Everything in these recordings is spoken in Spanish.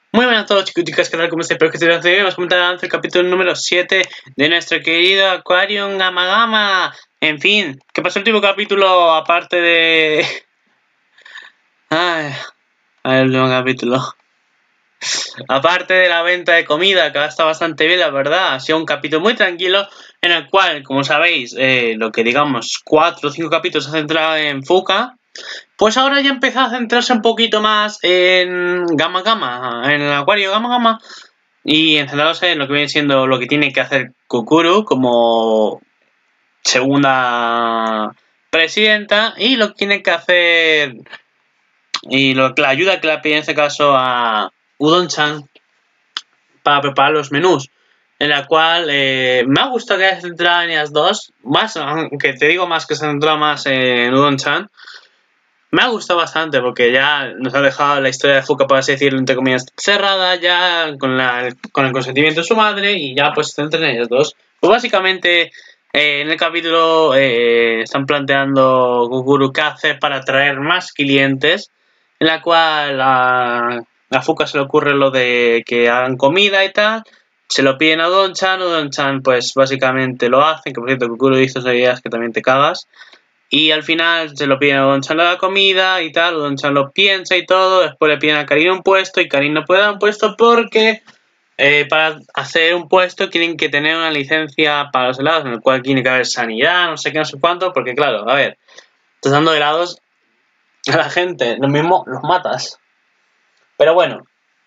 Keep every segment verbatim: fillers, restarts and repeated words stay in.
Muy buenas a todos, chicos y chicas, ¿qué tal? ¿Cómo estáis? Espero que estéis bien. Vamos a comentar el capítulo número siete de nuestro querido Aquarium Gama Gama. En fin, ¿qué pasó el último capítulo aparte de...? Ay, el último capítulo. Aparte de la venta de comida, que está bastante bien, la verdad. Ha sido un capítulo muy tranquilo, en el cual, como sabéis, eh, lo que digamos, cuatro o cinco capítulos se ha centrado en Fuka. Pues ahora ya empieza a centrarse un poquito más en Gama Gama, en el acuario Gama Gama, y en centrarse en lo que viene siendo lo que tiene que hacer Kukuru como segunda presidenta y lo que tiene que hacer y lo que la ayuda que le pide en este caso a Udon-chan para preparar los menús, en la cual eh, me ha gustado que haya centrado en ellas dos, más, aunque te digo más que se centra más en Udon-chan. Me ha gustado bastante porque ya nos ha dejado la historia de Fuka, por así decirlo, entre comillas, cerrada ya con, la, con el consentimiento de su madre y ya pues se centran en ellos dos. Pues básicamente eh, en el capítulo eh, están planteando Kukuru qué hacer para atraer más clientes, en la cual a, a Fuka se le ocurre lo de que hagan comida y tal, se lo piden a Udon-chan, Udon-chan pues básicamente lo hacen, que por cierto Kukuru dice esas ideas que también te cagas. Y al final se lo piden a Udon-chan la comida y tal, Udon-chan lo piensa y todo, después le piden a Karin un puesto y Karin no puede dar un puesto porque eh, para hacer un puesto tienen que tener una licencia para los helados, en el cual tiene que haber sanidad, no sé qué, no sé cuánto, porque claro, a ver, estás dando helados a la gente, lo mismo los matas. Pero bueno,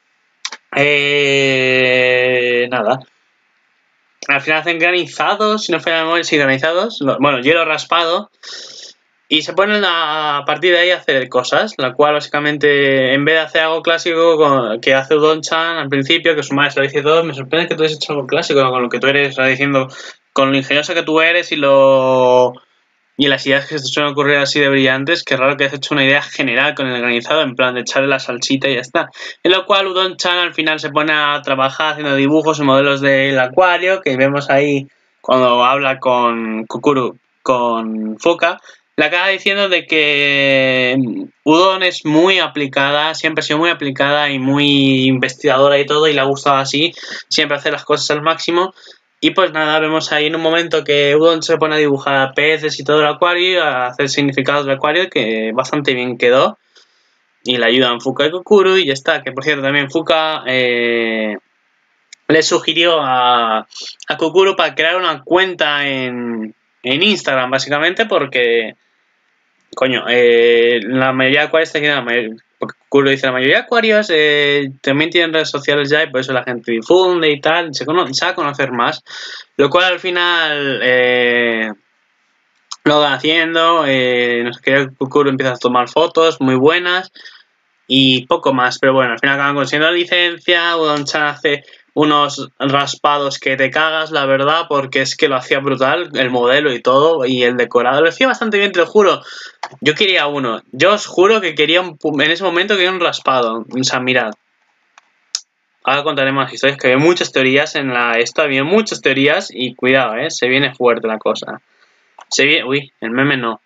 eh, nada. Al final hacen granizados, si no falla la memoria, sí, granizados, bueno, hielo raspado. Y se ponen a, a partir de ahí a hacer cosas, la cual básicamente en vez de hacer algo clásico con, que hace Udon-chan al principio, que su madre se lo dice todo, me sorprende que tú hayas hecho algo clásico, ¿no? Con lo que tú eres, diciendo, con lo ingenioso que tú eres y lo y las ideas que se te suelen ocurrir así de brillantes, que raro que hayas hecho una idea general con el granizado, en plan de echarle la salsita y ya está. En lo cual Udon-chan al final se pone a trabajar haciendo dibujos y modelos del acuario, que vemos ahí cuando habla con Kukuru, con Fuka. Le acaba diciendo de que Udon es muy aplicada, siempre ha sido muy aplicada y muy investigadora y todo, y le ha gustado así, siempre hacer las cosas al máximo. Y pues nada, vemos ahí en un momento que Udon se pone a dibujar peces y todo el acuario, a hacer significados del acuario, que bastante bien quedó. Y le ayudan Fuka y Kukuru y ya está. Que por cierto, también Fuka eh, le sugirió a, a Kukuru para crear una cuenta en, en Instagram, básicamente, porque coño, eh, la mayoría de acuarios, la mayoría, porque Kukuru dice, la mayoría de acuarios eh, también tienen redes sociales ya y por eso la gente difunde y tal, se, cono se va a conocer más, lo cual al final eh, lo van haciendo, eh, no sé qué, Kukuru empieza a tomar fotos muy buenas y poco más, pero bueno, al final acaban consiguiendo la licencia, Udon-chan hace unos raspados que te cagas, la verdad, porque es que lo hacía brutal, el modelo y todo, y el decorado, lo hacía bastante bien, te lo juro. Yo quería uno, yo os juro que quería un, en ese momento quería un raspado, o sea, mirad. Ahora contaré más historias, que había muchas teorías en la esto, había muchas teorías y cuidado, eh, se viene fuerte la cosa. Se viene, uy, el meme no.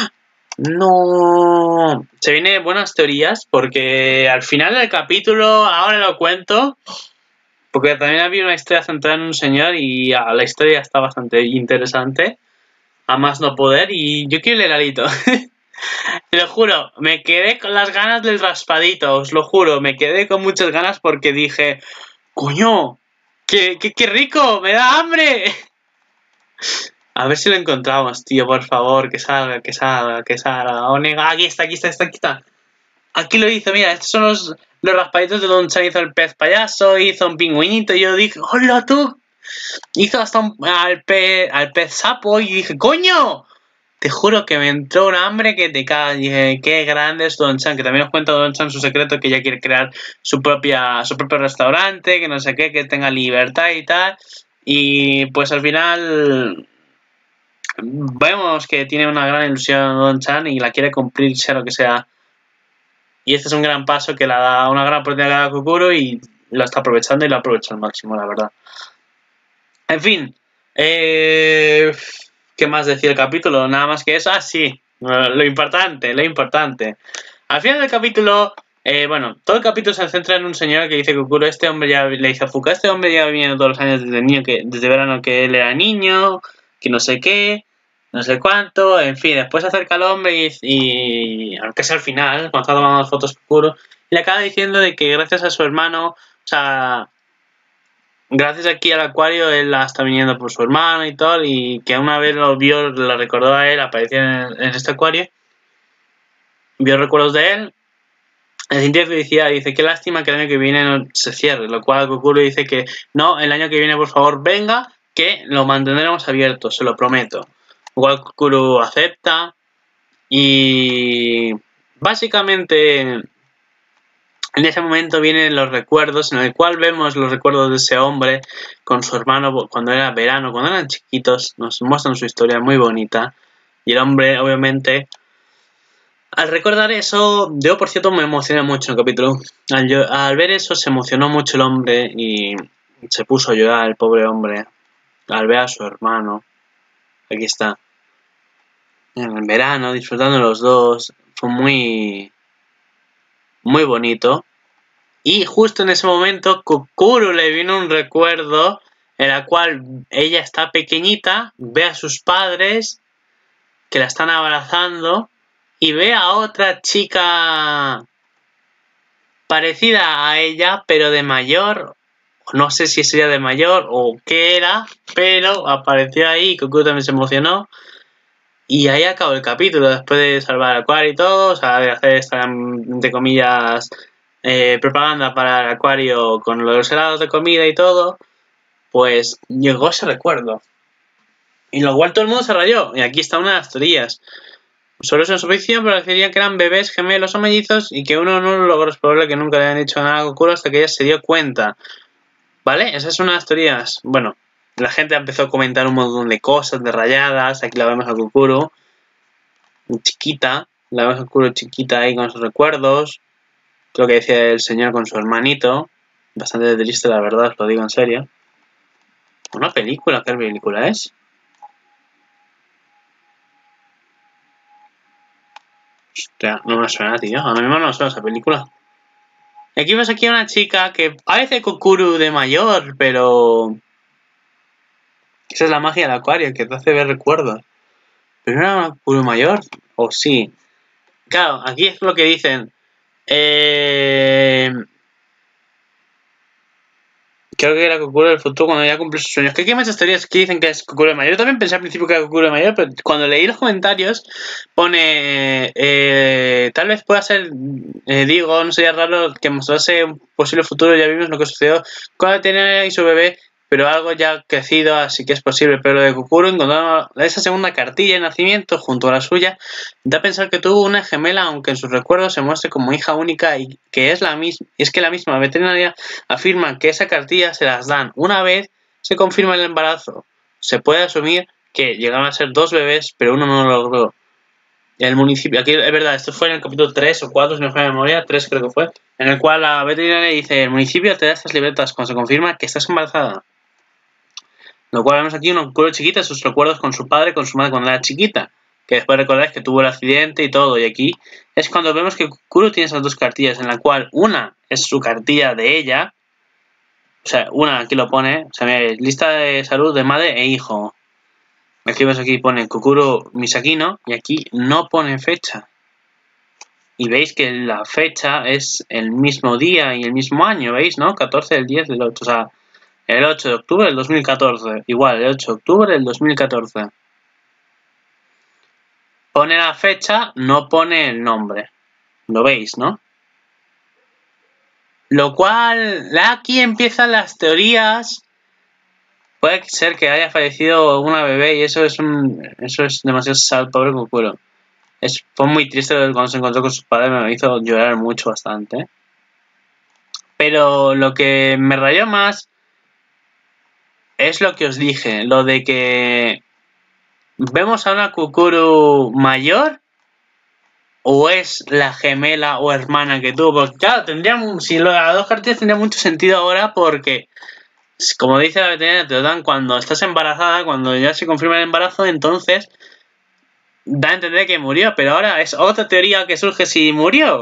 No, se viene buenas teorías porque al final del capítulo, ahora lo cuento, porque también había una historia centrada en un señor y la historia está bastante interesante, a más no poder, y yo quiero el heladito. Te lo juro, me quedé con las ganas del raspadito, os lo juro, me quedé con muchas ganas porque dije, coño, qué, qué, qué rico, me da hambre. A ver si lo encontramos, tío, por favor, que salga, que salga, que salga. Onega, aquí está, aquí está, está, aquí está. Aquí lo hizo, mira, estos son los, los raspaditos de Udon-chan. Hizo el pez payaso, hizo un pingüinito, y yo dije, ¡hola tú! Hizo hasta un, al, pez, al pez sapo, y dije, ¡coño! Te juro que me entró un hambre que te cagas. Dije, qué grande es Udon-chan, que también os cuenta Udon-chan su secreto, que ella quiere crear su propia su propio restaurante, que no sé qué, que tenga libertad y tal. Y pues al final vemos que tiene una gran ilusión Udon-chan y la quiere cumplir sea lo que sea. Y este es un gran paso que le da una gran oportunidad a Kukuru y lo está aprovechando y lo aprovecha al máximo, la verdad. En fin, eh, ¿qué más decía el capítulo? Nada más que eso. Ah, sí, lo importante, lo importante. Al final del capítulo Eh, bueno, todo el capítulo se centra en un señor que dice que Kukuro, este hombre ya le dice a Fuka, este hombre ya viene todos los años desde niño, que desde verano que él era niño, que no sé qué, no sé cuánto, en fin, después se acerca al hombre y, y aunque es al final, cuando está tomando las fotos Kukuro, le acaba diciendo de que gracias a su hermano, o sea, gracias aquí al acuario, él la está viniendo por su hermano y todo, y que una vez lo vio, lo recordó a él, apareció en, en este acuario, vio recuerdos de él. El sintió felicidad, dice, qué lástima que el año que viene no se cierre, lo cual Kukuro dice que no, el año que viene por favor venga, que lo mantendremos abierto, se lo prometo. Lo cual Kukuro acepta y básicamente en ese momento vienen los recuerdos en el cual vemos los recuerdos de ese hombre con su hermano cuando era verano, cuando eran chiquitos, nos muestran su historia muy bonita y el hombre obviamente... Al recordar eso, yo por cierto me emocioné mucho en el capítulo. Al, yo, al ver eso se emocionó mucho el hombre y se puso a llorar el pobre hombre. Al ver a su hermano. Aquí está. En el verano, disfrutando los dos. Fue muy... Muy bonito. Y justo en ese momento, Kukuro le vino un recuerdo en el cual ella está pequeñita, ve a sus padres que la están abrazando y ve a otra chica parecida a ella, pero de mayor. No sé si sería de mayor o qué era, pero apareció ahí y Kukuro también se emocionó. Y ahí acabó el capítulo, después de salvar al acuario y todo, o sea, de hacer esta, de comillas, eh, propaganda para el acuario con los helados de comida y todo, pues llegó ese recuerdo. Y lo cual todo el mundo se rayó. Y aquí está una de las teorías. Solo es una suposición, pero decían que eran bebés gemelos o mellizos y que uno no lo logró. Es probable que nunca le hayan hecho nada a Kukuro hasta que ella se dio cuenta. ¿Vale? Esa es una de las teorías. Bueno, la gente empezó a comentar un montón de cosas, de rayadas. Aquí la vemos a Kukuro, chiquita. La vemos a Kukuro chiquita ahí con sus recuerdos. Lo que decía el señor con su hermanito. Bastante triste, la verdad, os lo digo en serio. ¿Una película? ¿Qué película es? Hostia, no me suena, tío. A mí mismo no me suena esa película. Aquí vemos aquí a una chica que parece Kukuro de mayor, pero... Esa es la magia del acuario, que te hace ver recuerdos. ¿Pero no era una Kukuro mayor? ¿O sí? Claro, aquí es lo que dicen. Eh... Creo que era Kukuro del futuro cuando ya cumple sus sueños. Que aquí hay muchas teorías que dicen que es Kukuro de mayor. Yo también pensé al principio que era Kukuro de mayor, pero cuando leí los comentarios pone... Eh, tal vez pueda ser... Eh, digo, no sería raro que mostrase un posible futuro. Ya vimos lo que sucedió cuando tenía y su bebé, pero algo ya crecido, así que es posible. Pero lo de Kukuro, encontrando esa segunda cartilla de nacimiento junto a la suya, da a pensar que tuvo una gemela, aunque en sus recuerdos se muestre como hija única y que es la misma. Y es que la misma veterinaria afirma que esa cartilla se las dan una vez se confirma el embarazo. Se puede asumir que llegaron a ser dos bebés, pero uno no lo logró. El municipio, aquí es verdad, esto fue en el capítulo tres o cuatro, si no me falla la memoria, tres creo que fue, en el cual la veterinaria dice, el municipio te da estas libretas cuando se confirma que estás embarazada. Lo cual vemos aquí una Kukuro chiquita, sus recuerdos con su padre, con su madre cuando era chiquita, que después recordáis que tuvo el accidente y todo, y aquí es cuando vemos que Kukuro tiene esas dos cartillas, en la cual una es su cartilla de ella, o sea, una aquí lo pone, o sea, mira, lista de salud de madre e hijo. Aquí ves, aquí pone Kukuro Misakino y aquí no pone fecha. Y veis que la fecha es el mismo día y el mismo año, ¿veis? ¿No? catorce del diez del ocho, o sea, el ocho de octubre del dos mil catorce. Igual, el ocho de octubre del dos mil catorce. Pone la fecha, no pone el nombre. ¿Lo veis, no? Lo cual, aquí empiezan las teorías. Puede ser que haya fallecido una bebé y eso es un eso es demasiado sad, pobre Kukuro. Es, fue muy triste cuando se encontró con sus padres, me hizo llorar mucho bastante. Pero lo que me rayó más es lo que os dije, lo de que vemos a una Kukuro mayor o es la gemela o hermana que tuvo. Porque claro, tendría, si lo, las dos cartillas tendría mucho sentido ahora porque... Como dice la veterinaria, te lo dan cuando estás embarazada, cuando ya se confirma el embarazo, entonces da a entender que murió, pero ahora es otra teoría que surge si murió.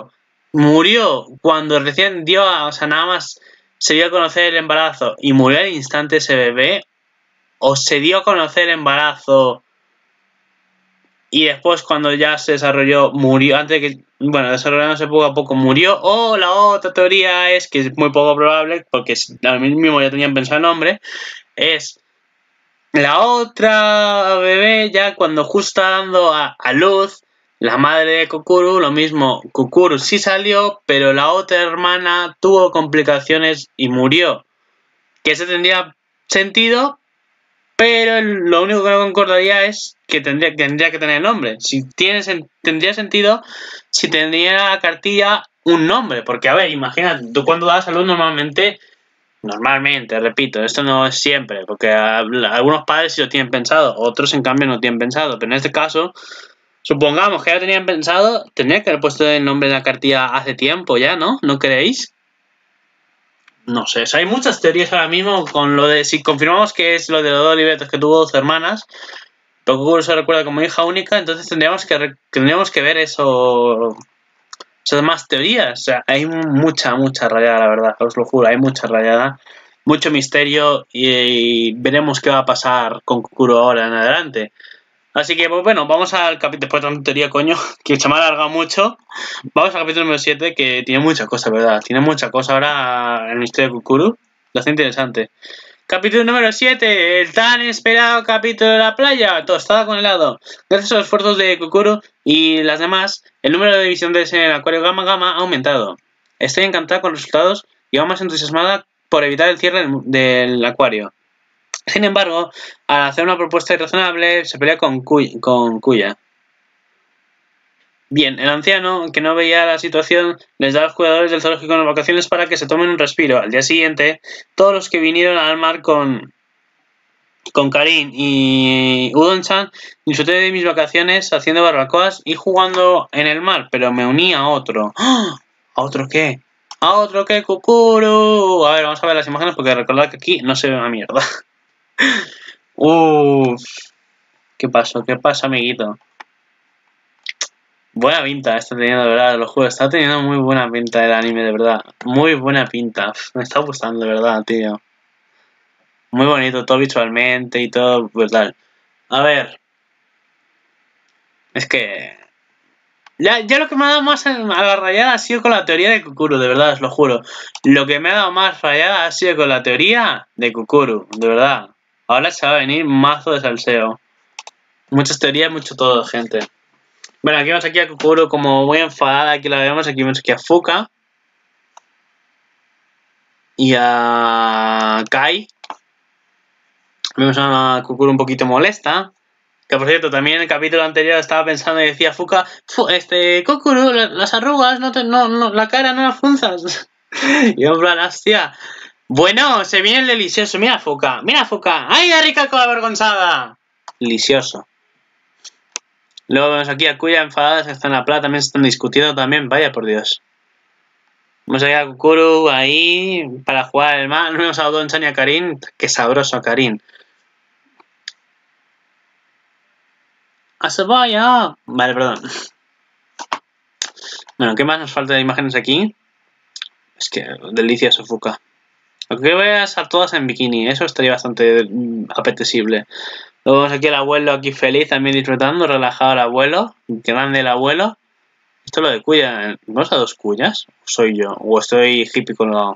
murió cuando recién dio, a, o sea, nada más se dio a conocer el embarazo y murió al instante ese bebé, o se dio a conocer el embarazo y después cuando ya se desarrolló murió, antes de que, bueno, desarrollándose poco a poco murió, o la otra teoría es, que es muy poco probable, porque a mí mismo ya tenían pensado el nombre, es la otra bebé ya cuando justo está dando a, a luz, la madre de Kokuru, lo mismo, Kokuru sí salió, pero la otra hermana tuvo complicaciones y murió. Que eso tendría sentido, pero lo único que no concordaría es que tendría, tendría que tener nombre. Si tiene, tendría sentido si tendría la cartilla un nombre, porque a ver, imagínate, tú cuando das a luz normalmente... Normalmente, repito, esto no es siempre, porque algunos padres sí lo tienen pensado, otros en cambio no tienen pensado, pero en este caso, supongamos que ya tenían pensado, tendría que haber puesto el nombre de la cartilla hace tiempo ya, ¿no? ¿No creéis? No sé, o sea, hay muchas teorías ahora mismo con lo de, si confirmamos que es lo de los dos libretos que tuvo dos hermanas, pero Google se recuerda como hija única, entonces tendríamos que, tendríamos que ver eso... Son más teorías, o sea, hay mucha, mucha rayada, la verdad, os lo juro, hay mucha rayada, mucho misterio y, y veremos qué va a pasar con Kokuru ahora en adelante. Así que, pues bueno, vamos al capítulo, después de tanta teoría, coño, que se me ha alargado mucho, vamos al capítulo número siete, que tiene mucha cosa, ¿verdad? Tiene mucha cosa ahora el misterio de Kokuru, bastante interesante. Capítulo número siete, el tan esperado capítulo de la playa, tostada con helado. Gracias a los esfuerzos de Kokuru y las demás, el número de visitantes en el acuario Gama Gama ha aumentado. Estoy encantada con los resultados y aún más entusiasmada por evitar el cierre del, del acuario. Sin embargo, al hacer una propuesta irrazonable, se pelea con, Kuya, con Kuya. Bien, el anciano, que no veía la situación, les da a los cuidadores del zoológico unas vacaciones para que se tomen un respiro. Al día siguiente, todos los que vinieron al mar con, con Karin y Udon-chan disfruté de mis vacaciones haciendo barbacoas y jugando en el mar, pero me uní a otro. ¡Ah! ¿A otro qué? ¡A otro qué, Kokuru! A ver, vamos a ver las imágenes porque recordad que aquí no se ve una mierda. Uff. ¿Qué pasó? ¿Qué pasa, amiguito? Buena pinta está teniendo, de verdad, los juegos. Está teniendo muy buena pinta el anime, de verdad. Muy buena pinta. Me está gustando, de verdad, tío. Muy bonito, todo visualmente y todo brutal. A ver. Es que... Ya, ya lo que me ha dado más a la rayada ha sido con la teoría de Kokuru, de verdad, os lo juro. Lo que me ha dado más rayada ha sido con la teoría de Kokuru, de verdad. Ahora se va a venir mazo de salseo. Muchas teorías, mucho todo, gente. Bueno, aquí vemos aquí a Kokuru como muy enfadada, aquí la vemos, aquí vemos aquí a Fuka. Y a Kai. Vemos a Kokuru un poquito molesta. Que por cierto, también en el capítulo anterior estaba pensando y decía Fuka, este, Kokuru, las arrugas, no, te, no, no la cara, no las frunzas. Y en plan, hostia. Bueno, se viene el delicioso. Mira Fuka, mira Fuka. ¡Ay, la rica avergonzada! Delicioso. Luego vemos aquí a Kuya enfadadas que están en la plata, también se están discutiendo también, vaya por Dios. Vamos a ver a Kokuru ahí para jugar el mal. Vemos a Udon-chan y a Karin. Qué sabroso Karin. ¡A Sabaya! Vale, perdón. Bueno, ¿qué más nos falta de imágenes aquí? Es que delicioso Fuka. Lo que voy a estar todas en bikini, eso estaría bastante apetecible. Luego vemos aquí al abuelo aquí feliz, también disfrutando, relajado el abuelo. Grande el abuelo. Esto es lo de Kuya. ¿No es a dos Kuyas? ¿Soy yo? ¿O estoy hippie con lo...?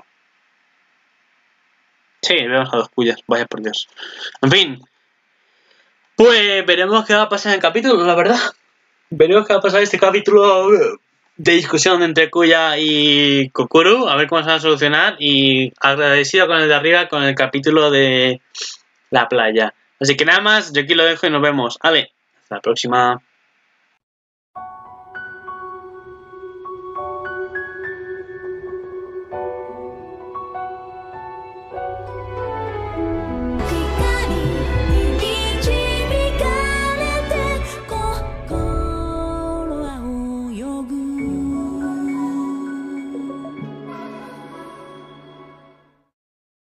Sí, vemos a dos Kuyas, vaya por Dios. En fin. Pues veremos qué va a pasar en el capítulo, la verdad. Veremos qué va a pasar en este capítulo de discusión entre Kuya y Kokuru. A ver cómo se va a solucionar. Y agradecido con el de arriba con el capítulo de la playa. Así que nada más, yo aquí lo dejo y nos vemos. Vale, hasta la próxima.